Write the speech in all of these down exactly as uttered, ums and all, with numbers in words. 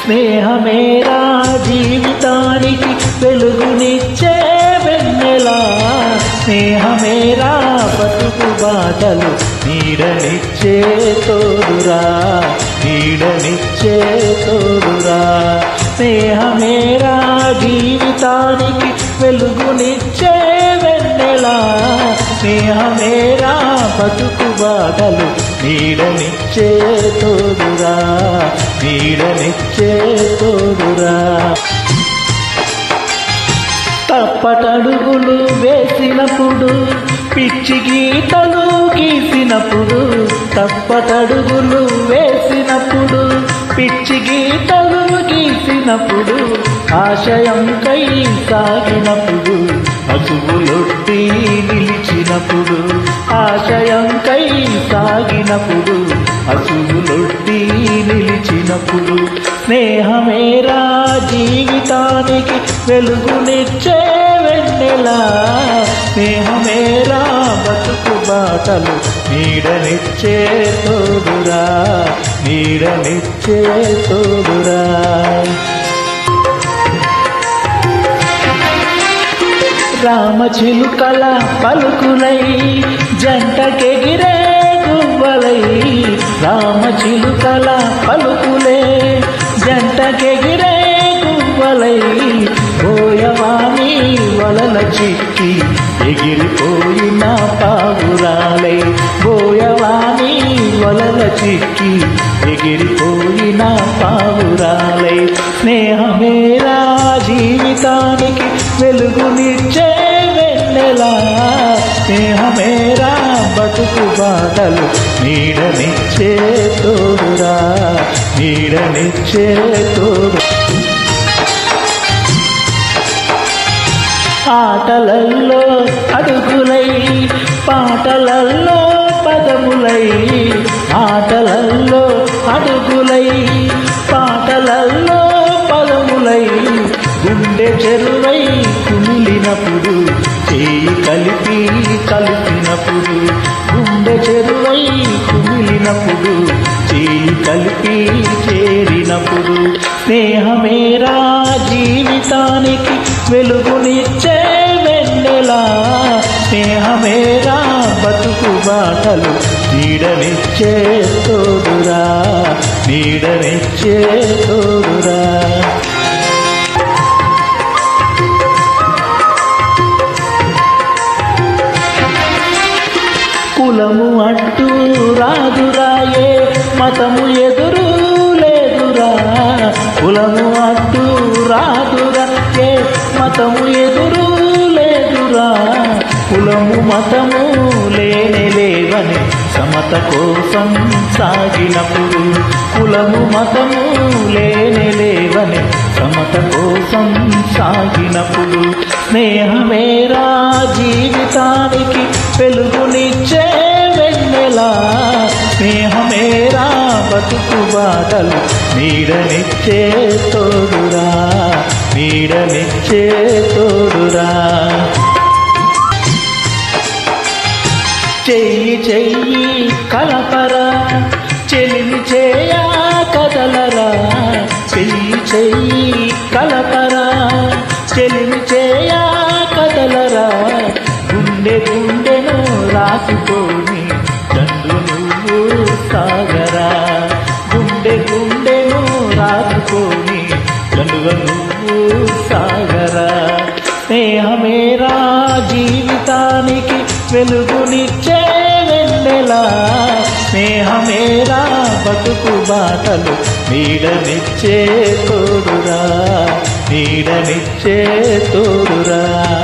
స్నేహమేరా జీవితానికి వెలుగునిచ్చే వెన్నెలా, స్నేహమేరా బతుకు బాటలు నీడనిచ్చే తోడురా, నీడనిచ్చే తోడురా. స్నేహమేరా జీవితానికి వెలుగునిచ్చే వెన్నెలా, స్నేహమేరా బతుకు బాటలు నీడనిచ్చే తోడురా, నీడనిచ్చే తోడురా. తప్పటడుగులు వేసినప్పుడు పిచ్చి గీతలు గీసినప్పుడు, తప్పటడుగులు వేసినప్పుడు పిచ్చి గీతలు గీసినప్పుడు, ఆశయంకై సాగినప్పుడు అసువులొట్టి నిలిచినప్పుడు, ఆశయంకై సాగినప్పుడు అసువులొట్టి నిలిచినప్పుడు, స్నేహమేరా జీవితానికి వెలుగునిచ్చే వెన్నెలా, స్నేహమేరా బతుకు బాటలు నీడనిచ్చే తోడురా, నీడనిచ్చే తోడురా. రామచిలుకల పలుకులై జంటకెగిరే గువ్వలై, రామచిలుకల పలుకులే జంటకెగిరే గువ్వలై, బోయవాణి వలల చిక్కి ఎగిరిపోయిన పావురాలై, బోయవాణి వలల చిక్కి ఎగిరిపోయిన పావురాలై. స్నేహమేరా జీవితానికి వెలుగునిచ్చే వెన్నెలా, స్నేహమేరా బతుకు బాటలు నీడనిచ్చే తోడురా, నీడనిచ్చే తోడు. ఆటలల్లో అడుగులై పాటలల్లో పదములై, ఆటలల్లో అడుగులై పాటలల్లో పదములై, గుండె చెరువై కుమిలినప్పుడు చేయి కలిపి కలిపినప్పుడు, గుండె చెరువై కుమిలినప్పుడు చేయి కలిపి చేరినప్పుడు, స్నేహమేరా జీవితానికి వెలుగునిచ్చే వెన్నెలా, స్నేహమేరా బతుకు బాటలు నీడనిచ్చే తోడురా, నీడనిచ్చే తోడురా. కులము అంటూ రాదురాయే మతము ఎదురు లేదురా, కులము అంటూ రాదురాయే మతము ఎదురు లేదురా, కులము మతము లేనే లేవని సమత కోసం సాగినప్పుడు, కులము మతము లేనే లేవని సమత కోసం సాగినప్పుడు, స్నేహమేరా జీవితానికి వెలుగునిచ్చే వెన్నెలా, స్నేహమేరా బతుకు బాటలు నీడనిచ్చే తోడురా, నీడనిచ్చే తోడురా. చెయ్యి చెయ్యి కలపరా చెలిమి చేయా కదలరా, చెయ్యి చెయ్యి కలపరా చెలిమి చేయా కదలరా, గుండె గుండెను రాసుకొని దండు నువ్వు సాగరా, గుండె గుండెను రాసుకొని దండుగా నువ్వు సాగరా. స్నేహమేరా జీవితానికి వెలుగునిచ్చే వెన్నెలా, స్నేహమేరా బతుకు బాటలు నీడనిచ్చే తోడురా, నీడనిచ్చే తోడురా.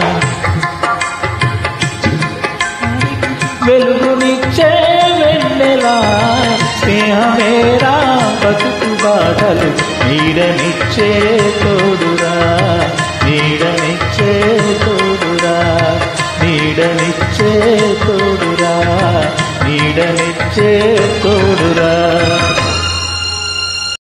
వెలుగునిచ్చే వెన్నెలా, స్నేహమేరా బతుకు బాటలు నీడనిచ్చే తోడురా, నీడనిచ్చే తోడురా, నీడనిచ్చే తోడురా, నీడనిచ్చే తోడురా.